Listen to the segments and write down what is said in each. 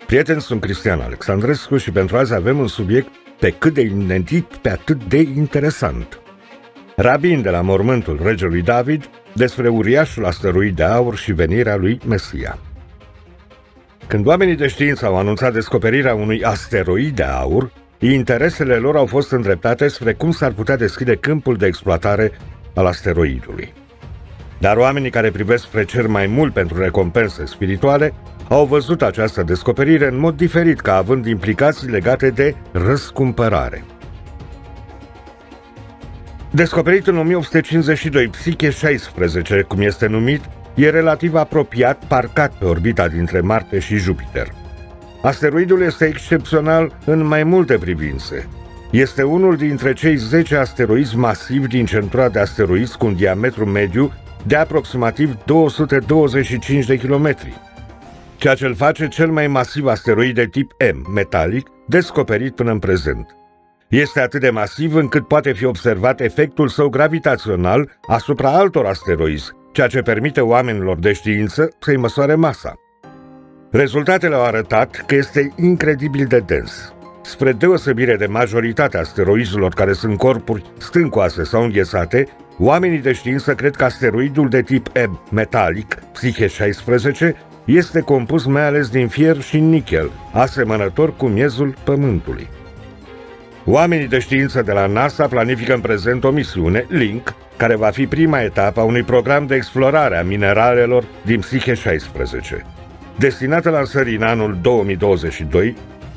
Prieteni, sunt Cristian Alexandrescu și pentru azi avem un subiect pe cât de inedit, pe atât de interesant. Rabin de la mormântul regelui David despre uriașul asteroid de aur și venirea lui Mesia. Când oamenii de știință au anunțat descoperirea unui asteroid de aur, interesele lor au fost îndreptate spre cum s-ar putea deschide câmpul de exploatare al asteroidului. Dar oamenii care privesc spre cer mai mult pentru recompense spirituale au văzut această descoperire în mod diferit, ca având implicații legate de răscumpărare. Descoperit în 1852, Psyche 16, cum este numit, e relativ apropiat, parcat pe orbita dintre Marte și Jupiter. Asteroidul este excepțional în mai multe privințe. Este unul dintre cei 10 asteroizi masivi din centura de asteroizi cu un diametru mediu de aproximativ 225 de kilometri, ceea ce îl face cel mai masiv asteroid de tip M, metalic, descoperit până în prezent. Este atât de masiv încât poate fi observat efectul său gravitațional asupra altor asteroizi, ceea ce permite oamenilor de știință să-i măsoare masa. Rezultatele au arătat că este incredibil de dens. Spre deosebire de majoritatea asteroizilor care sunt corpuri stâncoase sau înghețate, oamenii de știință cred că asteroidul de tip M, metalic, Psyche 16, este compus mai ales din fier și nichel, asemănător cu miezul Pământului. Oamenii de știință de la NASA planifică în prezent o misiune, Link, care va fi prima etapă a unui program de explorare a mineralelor din Psyche 16. Destinată lansării în anul 2022,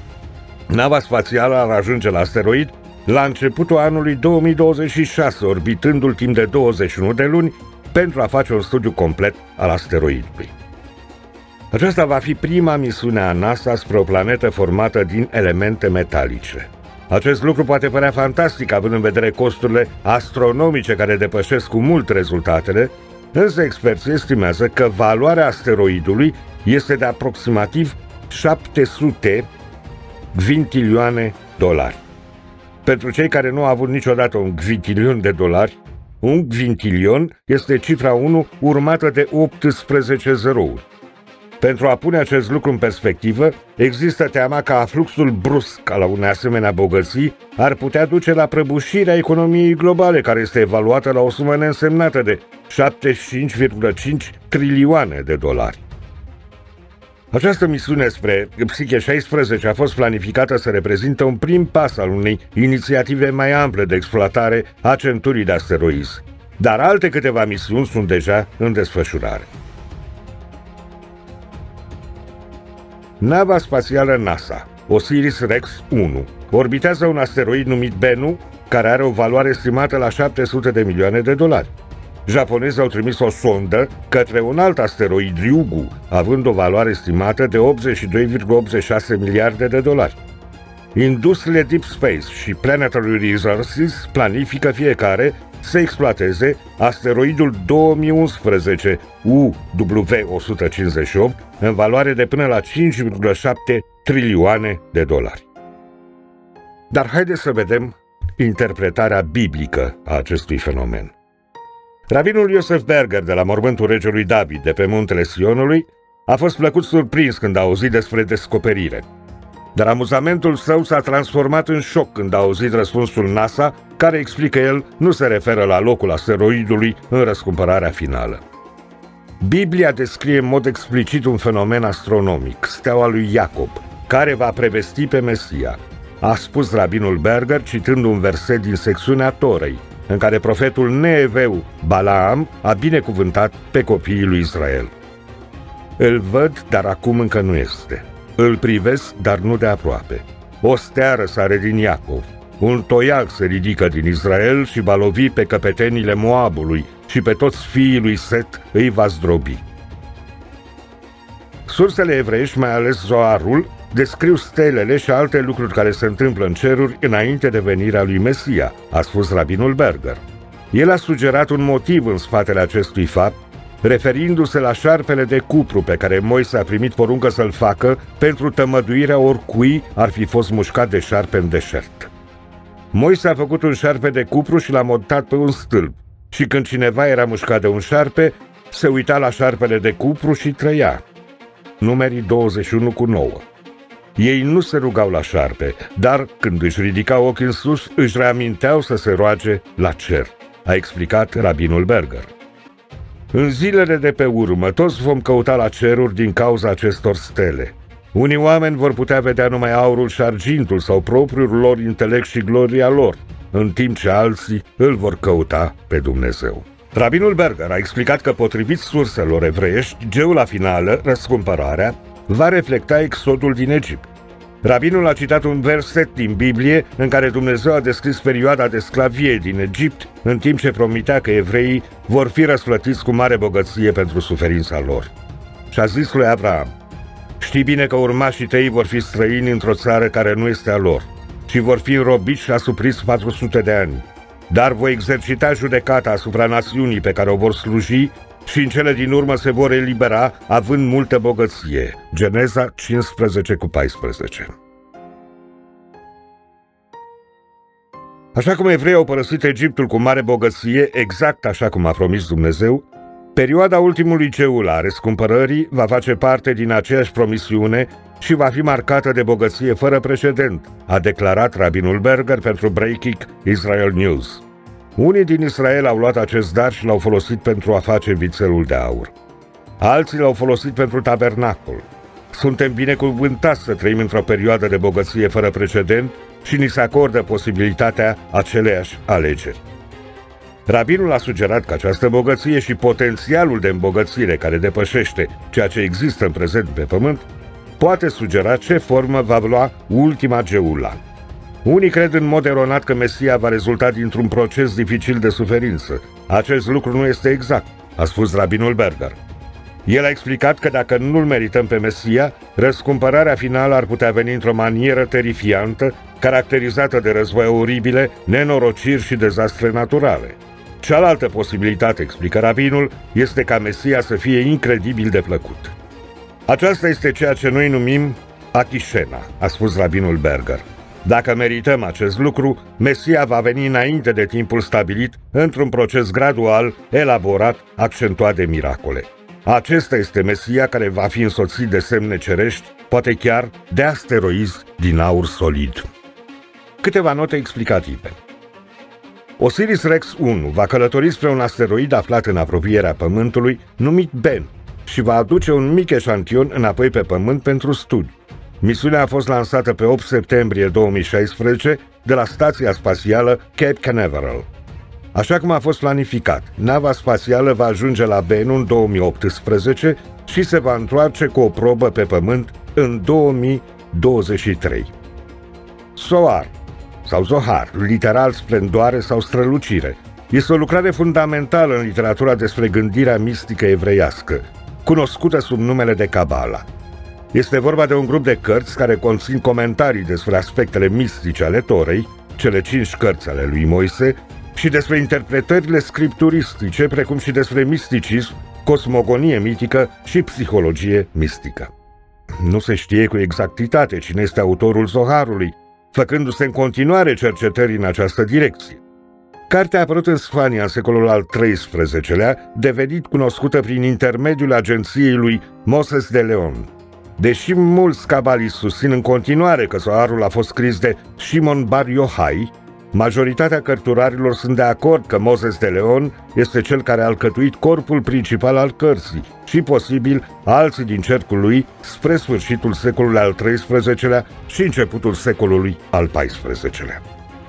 nava spațială ar ajunge la asteroid la începutul anului 2026, orbitându-l timp de 21 de luni pentru a face un studiu complet al asteroidului. Aceasta va fi prima misiune a NASA spre o planetă formată din elemente metalice. Acest lucru poate părea fantastic, având în vedere costurile astronomice care depășesc cu mult rezultatele, însă experții estimează că valoarea asteroidului este de aproximativ 700 gvintilioane dolari. Pentru cei care nu au avut niciodată un gvintilion de dolari, un gvintilion este cifra 1 urmată de 18 zerouri. Pentru a pune acest lucru în perspectivă, există teama că afluxul brusc al unei asemenea bogății ar putea duce la prăbușirea economiei globale, care este evaluată la o sumă neînsemnată de 75,5 trilioane de dolari. Această misiune spre Psyche 16 a fost planificată să reprezintă un prim pas al unei inițiative mai ample de exploatare a centurii de asteroizi, dar alte câteva misiuni sunt deja în desfășurare. Nava spațială NASA, OSIRIS-REx-1, orbitează un asteroid numit Bennu, care are o valoare estimată la 700 de milioane de dolari. Japonezii au trimis o sondă către un alt asteroid, Ryugu, având o valoare estimată de 82,86 miliarde de dolari. Industriile Deep Space și Planetary Resources planifică fiecare să exploateze asteroidul 2011 UW158 în valoare de până la 5,7 trilioane de dolari. Dar haideți să vedem interpretarea biblică a acestui fenomen. Rabinul Yosef Berger de la mormântul regelui David de pe muntele Sionului a fost plăcut surprins când a auzit despre descoperire. Dar amuzamentul său s-a transformat în șoc când a auzit răspunsul NASA, care, explică el, nu se referă la locul asteroidului în răscumpărarea finală. Biblia descrie în mod explicit un fenomen astronomic, steaua lui Iacob, care va prevesti pe Mesia, a spus rabinul Berger citând un verset din secțiunea Torei, în care profetul neeveu Balaam a binecuvântat pe copiii lui Israel. Îl văd, dar acum încă nu este. Îl privesc, dar nu de aproape. O stea răsare din Iacov. Un toiag se ridică din Israel și va lovi pe căpetenile Moabului și pe toți fiii lui Set îi va zdrobi. Sursele evreiești, mai ales Zoarul, descriu stelele și alte lucruri care se întâmplă în ceruri înainte de venirea lui Mesia, a spus rabinul Berger. El a sugerat un motiv în spatele acestui fapt, referindu-se la șarpele de cupru pe care Moise a primit poruncă să-l facă pentru tămăduirea oricui ar fi fost mușcat de șarpe în deșert. Moise a făcut un șarpe de cupru și l-a montat pe un stâlp, și când cineva era mușcat de un șarpe, se uita la șarpele de cupru și trăia. Numerii 21:9. Ei nu se rugau la șarpe, dar când își ridicau ochii în sus, își reaminteau să se roage la cer, a explicat rabinul Berger. În zilele de pe urmă, toți vom căuta la ceruri din cauza acestor stele. Unii oameni vor putea vedea numai aurul și argintul sau propriul lor intelect și gloria lor, în timp ce alții îl vor căuta pe Dumnezeu. Rabinul Berger a explicat că, potrivit surselor evreiești, geula finală, răscumpărarea, va reflecta exodul din Egipt. Rabinul a citat un verset din Biblie în care Dumnezeu a descris perioada de sclavie din Egipt, în timp ce promitea că evreii vor fi răsplătiți cu mare bogăție pentru suferința lor. Și a zis lui Avraam: știi bine că urmașii tăi vor fi străini într-o țară care nu este a lor și vor fi înrobiți și asupriți 400 de ani. Dar voi exercita judecata asupra națiunii pe care o vor sluji și în cele din urmă se vor elibera având multă bogăție. Geneza 15:14. Așa cum evreii au părăsit Egiptul cu mare bogăție, exact așa cum a promis Dumnezeu, perioada ultimului geul a răscumpărării va face parte din aceeași promisiune și va fi marcată de bogăție fără precedent, a declarat rabinul Berger pentru Breaking Israel News. Unii din Israel au luat acest dar și l-au folosit pentru a face vițelul de aur. Alții l-au folosit pentru tabernacol. Suntem binecuvântați să trăim într-o perioadă de bogăție fără precedent și ni se acordă posibilitatea aceleiași alegeri. Rabinul a sugerat că această bogăție și potențialul de îmbogățire care depășește ceea ce există în prezent pe pământ poate sugera ce formă va lua ultima geula. Unii cred în mod eronat că Mesia va rezulta dintr-un proces dificil de suferință. Acest lucru nu este exact, a spus rabinul Berger. El a explicat că dacă nu-l merităm pe Mesia, răscumpărarea finală ar putea veni într-o manieră terifiantă, caracterizată de război oribile, nenorociri și dezastre naturale. Cealaltă posibilitate, explică rabinul, este ca Mesia să fie incredibil de plăcut. Aceasta este ceea ce noi numim Achishena, a spus rabinul Berger. Dacă merităm acest lucru, Mesia va veni înainte de timpul stabilit, într-un proces gradual, elaborat, accentuat de miracole. Acesta este Mesia care va fi însoțit de semne cerești, poate chiar de asteroizi din aur solid. Câteva note explicative. Osiris-Rex 1 va călători spre un asteroid aflat în apropierea Pământului, numit Ben, și va aduce un mic eșantion înapoi pe Pământ pentru studiu. Misiunea a fost lansată pe 8 septembrie 2016 de la stația spațială Cape Canaveral. Așa cum a fost planificat, nava spațială va ajunge la Bennu în 2018 și se va întoarce cu o probă pe Pământ în 2023. Soar sau Zohar, literal splendoare sau strălucire, este o lucrare fundamentală în literatura despre gândirea mistică evreiască, cunoscută sub numele de Cabala. Este vorba de un grup de cărți care conțin comentarii despre aspectele mistice ale Torei, cele 5 cărți ale lui Moise, și despre interpretările scripturistice, precum și despre misticism, cosmogonie mitică și psihologie mistică. Nu se știe cu exactitate cine este autorul Zoharului, făcându-se în continuare cercetări în această direcție. Cartea a apărut în Spania în secolul al XIII-lea, devenit cunoscută prin intermediul agenției lui Moses de Leon. Deși mulți cabaliști susțin în continuare că Zoharul a fost scris de Shimon Bar Yochai, majoritatea cărturarilor sunt de acord că Moses de Leon este cel care a alcătuit corpul principal al cărții și, posibil, alții din cercul lui spre sfârșitul secolului al XIII-lea și începutul secolului al XIV-lea.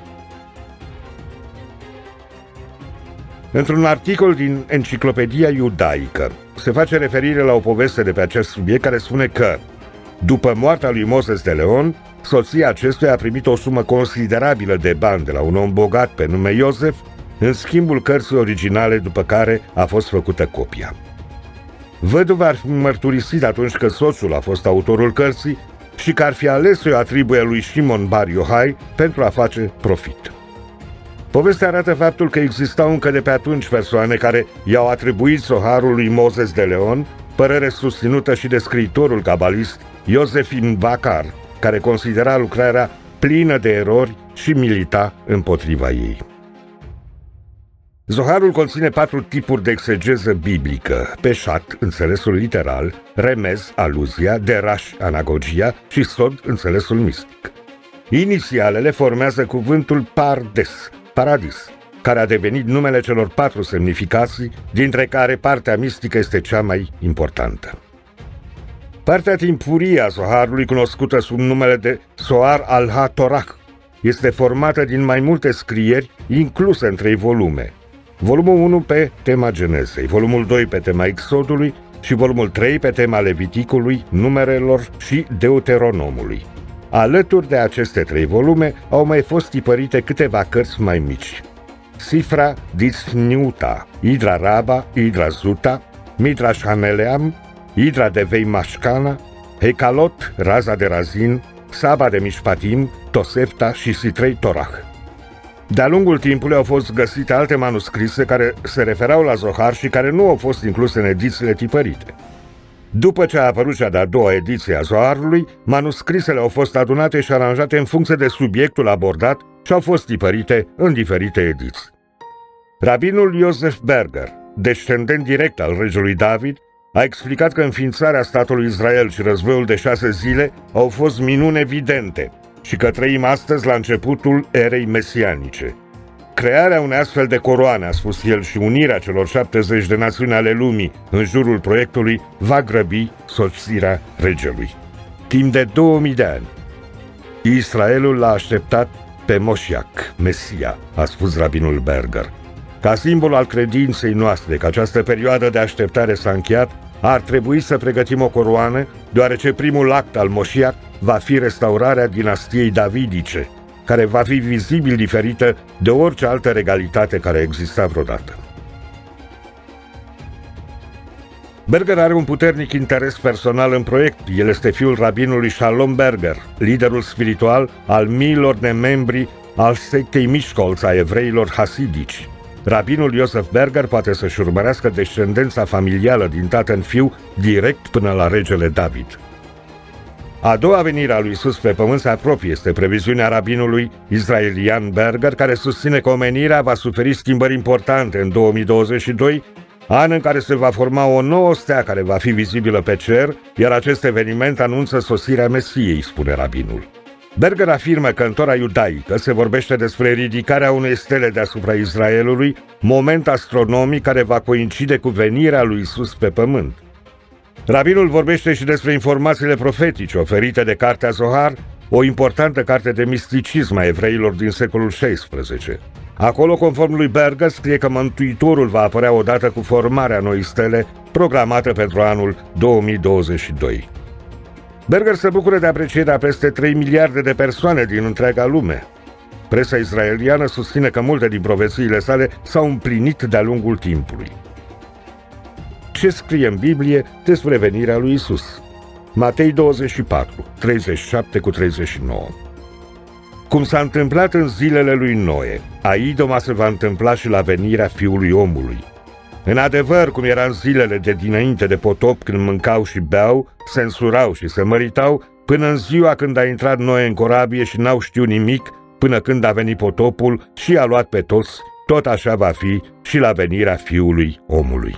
Într-un articol din Enciclopedia Iudaică se face referire la o poveste de pe acest subiect care spune că, după moartea lui Moses de Leon, soția acestuia a primit o sumă considerabilă de bani de la un om bogat pe nume Iosef, în schimbul cărții originale, după care a fost făcută copia. Văduva ar fi mărturisit atunci că soțul a fost autorul cărții și că ar fi ales să o atribuie lui Shimon Bar Yochai pentru a face profit. Povestea arată faptul că existau încă de pe atunci persoane care i-au atribuit Zoharul lui Moses de Leon, părere susținută și de scriitorul cabalist Iosefin Vacar, care considera lucrarea plină de erori și milita împotriva ei. Zoharul conține 4 tipuri de exegeză biblică: peșat, înțelesul literal, remez, aluzia, deraș, anagogia și sod, înțelesul mistic. Inițialele formează cuvântul pardes, paradis, care a devenit numele celor 4 semnificații, dintre care partea mistică este cea mai importantă. Partea timpurie a Zoharului, cunoscută sub numele de Zohar al-HaTorah, este formată din mai multe scrieri incluse în 3 volume. Volumul 1 pe tema Genezei, volumul 2 pe tema Exodului și volumul 3 pe tema Leviticului, Numerelor și Deuteronomului. Alături de aceste 3 volume au mai fost tipărite câteva cărți mai mici: Sifra Disniuta, Idra Raba, Idra Zuta, Midrash Haneleam, Idra de Vei Mashkana, Hekalot, Raza de Razin, Saba de Mishpatim, Tosefta și Sitrei Torah. De-a lungul timpului au fost găsite alte manuscrise care se referau la Zohar și care nu au fost incluse în edițiile tipărite. După ce a apărut cea de-a doua ediție a Zoharului, manuscrisele au fost adunate și aranjate în funcție de subiectul abordat și au fost tipărite în diferite ediții. Rabinul Joseph Berger, descendent direct al regelui David, a explicat că înființarea statului Israel și războiul de 6 zile au fost minuni evidente și că trăim astăzi la începutul erei mesianice. Crearea unei astfel de coroane, a spus el, și unirea celor 70 de națiuni ale lumii în jurul proiectului va grăbi sosirea regelui. Timp de 2000 de ani, Israelul l-a așteptat pe Moșiac, Mesia, a spus rabinul Berger. Ca simbol al credinței noastre că această perioadă de așteptare s-a încheiat, ar trebui să pregătim o coroană, deoarece primul act al Moșiac va fi restaurarea dinastiei davidice, care va fi vizibil diferită de orice altă regalitate care a existat vreodată. Berger are un puternic interes personal în proiect. El este fiul rabinului Shalom Berger, liderul spiritual al miilor de membri al sectei Mișcolț a evreilor hasidici. Rabinul Joseph Berger poate să-și urmărească descendența familială din tată în fiu direct până la regele David. A doua venire a lui Iisus pe pământ se apropie, este previziunea rabinului israelian Berger, care susține că omenirea va suferi schimbări importante în 2022, an în care se va forma o nouă stea care va fi vizibilă pe cer, iar acest eveniment anunță sosirea Mesiei, spune rabinul. Berger afirmă că în Tora iudaică se vorbește despre ridicarea unei stele deasupra Israelului, moment astronomic care va coincide cu venirea lui Iisus pe pământ. Rabinul vorbește și despre informațiile profetice oferite de Cartea Zohar, o importantă carte de misticism a evreilor din secolul XVI. Acolo, conform lui Berger, scrie că Mântuitorul va apărea odată cu formarea noii stele, programată pentru anul 2022. Berger se bucură de aprecierea peste 3 miliarde de persoane din întreaga lume. Presa israeliană susține că multe din profețiile sale s-au împlinit de-a lungul timpului. Ce scrie în Biblie despre venirea lui Isus? Matei 24, 37-39. Cum s-a întâmplat în zilele lui Noe, aidoma se va întâmpla și la venirea Fiului Omului. În adevăr, cum era în zilele de dinainte de potop, când mâncau și beau, se însurau și se măritau, până în ziua când a intrat Noe în corabie și n-au știut nimic, până când a venit potopul și a luat pe toți, tot așa va fi și la venirea Fiului Omului.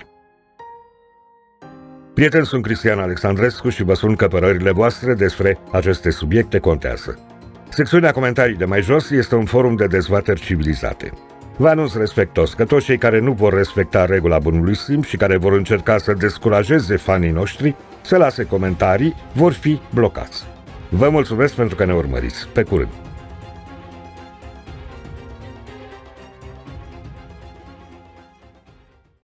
Prieteni, sunt Cristian Alexandrescu și vă spun că părerile voastre despre aceste subiecte contează. Secțiunea comentarii de mai jos este un forum de dezbateri civilizate. Vă anunț respectos că toți cei care nu vor respecta regula bunului simț și care vor încerca să descurajeze fanii noștri să lase comentarii vor fi blocați. Vă mulțumesc pentru că ne urmăriți. Pe curând!